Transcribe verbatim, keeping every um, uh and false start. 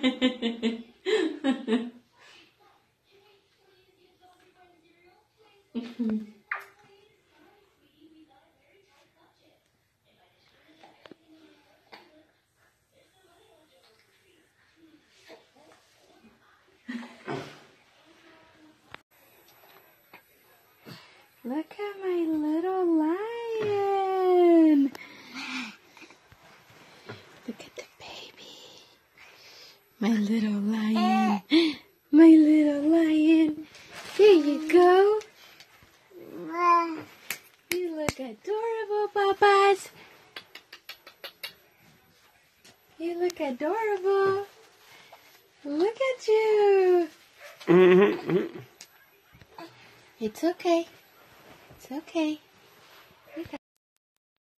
Look at my little lion. Look at the baby. My little lion. My little lion. There you go. You look adorable, Babas. You look adorable. Look at you. It's okay. It's okay.